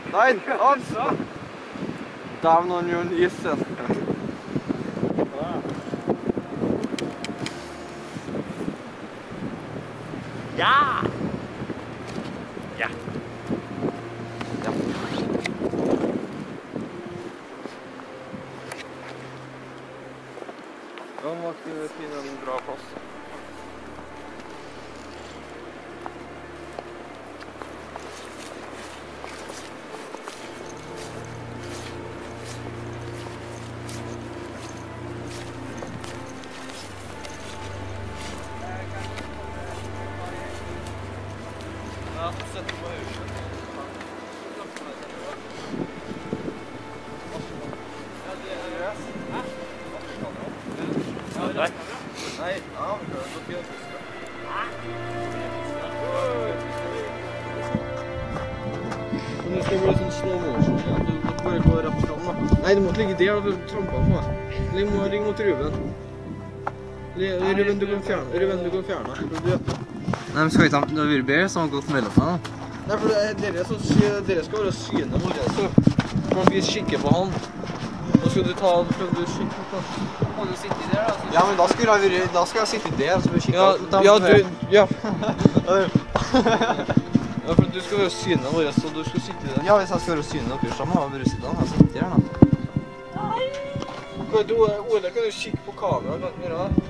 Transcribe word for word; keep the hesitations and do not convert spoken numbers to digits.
Nei, altså! Dæven, han gjør en isen. Ja! Ja. Ja. Ja, nå måtte vi finne en bra plass. Ja, sett på høyre. Ja, det er røs. Hæ? Nei. Nei, ja, vi kan gå fjellfiske. Nå skal det bli sånn slow motion, ja. Du må bare gå rett fram, da. Nei, du må ikke ligge der, da, for trampa på meg. Ligg må ligge mot Ruben. Ruben, du kan fjerne. Ruben, du kan fjerne. Nei, men skal vi ta det har vært bedre, så har vi gått mellom meg da. Nei, for dere, så, dere skal være syne mot det, så for vi kikker på han. Da skal du ta, skal du kikke på han. Må du sitte i der da? Ja, men da skal jeg, da skal jeg sitte der, så vi kikker ja, på. Ja, du, ja. Ja, for du skal være syne vår, så du skal sitte der. Ja, hvis jeg skal være syne oppi sammen, da bør du sitte der, jeg sitter her da. Nei! Du, Ole, kan du kikke på kamera, kan du gjøre det?